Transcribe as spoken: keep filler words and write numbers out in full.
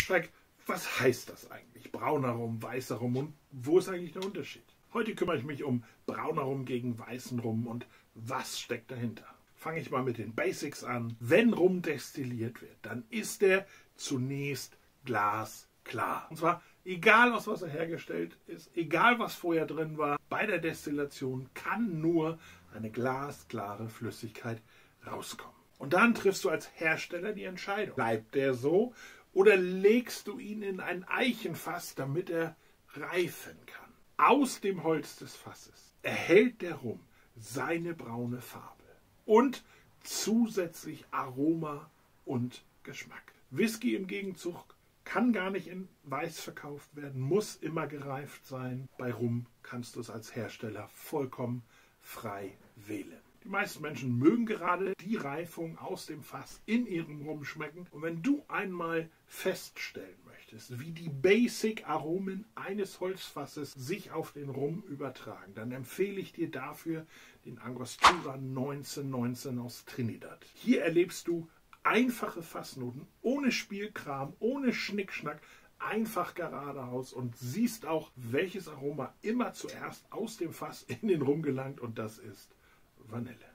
Schreck, was heißt das eigentlich? Brauner Rum, weißer Rum und wo ist eigentlich der Unterschied? Heute kümmere ich mich um brauner Rum gegen weißen Rum und was steckt dahinter. Fange ich mal mit den Basics an. Wenn Rum destilliert wird, dann ist er zunächst glasklar. Und zwar egal, aus was er hergestellt ist, egal, was vorher drin war, bei der Destillation kann nur eine glasklare Flüssigkeit rauskommen. Und dann triffst du als Hersteller die Entscheidung. Bleibt der so oder legst du ihn in ein Eichenfass, damit er reifen kann? Aus dem Holz des Fasses erhält der Rum seine braune Farbe und zusätzlich Aroma und Geschmack. Whisky im Gegenzug kann gar nicht in weiß verkauft werden, muss immer gereift sein. Bei Rum kannst du es als Hersteller vollkommen frei wählen. Die meisten Menschen mögen gerade die Reifung aus dem Fass in ihrem Rum schmecken. Und wenn du einmal feststellen möchtest, wie die Basic-Aromen eines Holzfasses sich auf den Rum übertragen, dann empfehle ich dir dafür den Angostura neunzehnhundertneunzehn aus Trinidad. Hier erlebst du einfache Fassnoten, ohne Spielkram, ohne Schnickschnack, einfach geradeaus und siehst auch, welches Aroma immer zuerst aus dem Fass in den Rum gelangt, und das ist Vanille.